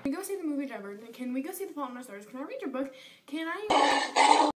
Can we go see the movie Driver? Can we go see The Fault in Our Stars? Can I read your book? Can I